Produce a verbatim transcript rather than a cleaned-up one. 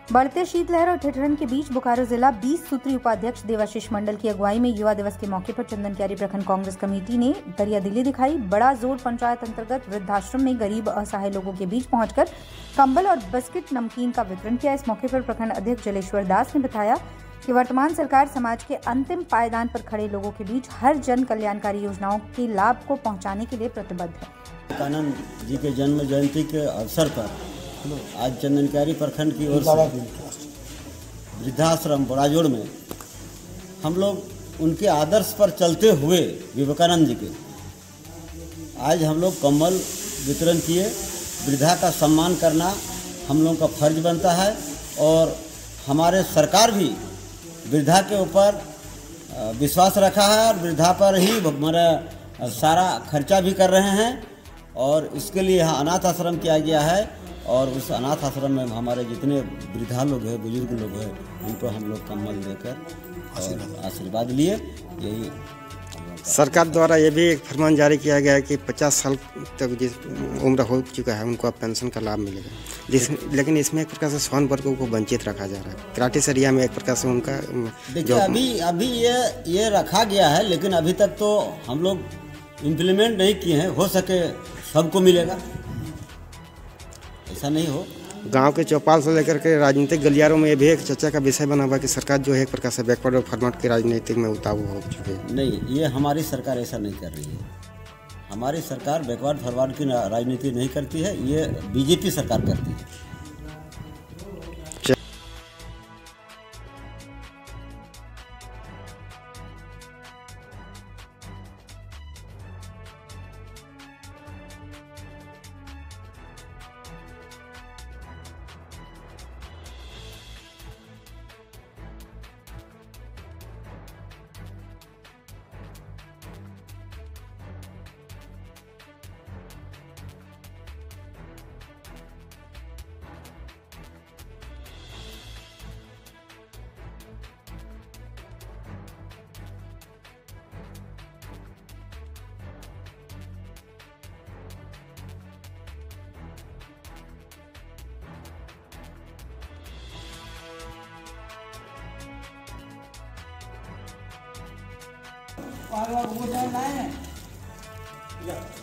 बढ़ते शीतलहर और ठिठुरन के बीच बोकारो जिला बीस सूत्री उपाध्यक्ष देवाशीष मंडल की अगुवाई में युवा दिवस के मौके पर चंदनक्यारी प्रखंड कांग्रेस कमेटी ने दरियादिली दिखाई। बड़ा जोर पंचायत अंतर्गत वृद्धाश्रम में गरीब असहाय लोगों के बीच पहुंचकर कंबल और बिस्किट नमकीन का वितरण किया। इस मौके पर प्रखंड अध्यक्ष जलेश्वर दास ने बताया कि वर्तमान सरकार समाज के अंतिम पायदान पर खड़े लोगों के बीच हर जन कल्याणकारी योजनाओं के लाभ को पहुँचाने के लिए प्रतिबद्ध है। विवेकानंद जी के जन्म जयंती के अवसर पर आज चंदनक्यारी प्रखंड की ओर से वृद्धाश्रम बड़ाजोड़ में हम लोग उनके आदर्श पर चलते हुए विवेकानंद जी के आज हम लोग कंबल वितरण किए। वृद्धा का सम्मान करना हम लोगों का फर्ज बनता है और हमारे सरकार भी वृद्धा के ऊपर विश्वास रखा है और वृद्धा पर ही हमारा सारा खर्चा भी कर रहे हैं और इसके लिए यहाँ अनाथ आश्रम किया गया है और उस अनाथ आश्रम में हमारे जितने वृद्धा लोग हैं, बुजुर्ग लोग हैं, उनको हम लोग कंबल देकर और आशीर्वाद लिए। यही सरकार द्वारा ये भी एक फरमान जारी किया गया है कि पचास साल तक जिस उम्र हो चुका है उनको अब पेंशन का लाभ मिलेगा, जिस लेकिन इसमें एक प्रकार से सौन वर्गों को वंचित रखा जा रहा है। कराटी सरिया में एक प्रकार से उनका देखिए अभी अभी ये ये रखा गया है, लेकिन अभी तक तो हम लोग इम्प्लीमेंट नहीं किए हैं। हो सके सबको मिलेगा, ऐसा नहीं हो। गांव के चौपाल से लेकर के राजनीतिक गलियारों में ये भी एक चर्चा का विषय बना हुआ कि सरकार जो है एक प्रकार से बैकवर्ड और फॉरवर्ड की राजनीतिक में उतारू हो चुकी है। नहीं, ये हमारी सरकार ऐसा नहीं कर रही है। हमारी सरकार बैकवर्ड फॉरवर्ड की राजनीति नहीं करती है, ये बीजेपी सरकार करती है। और वो जाए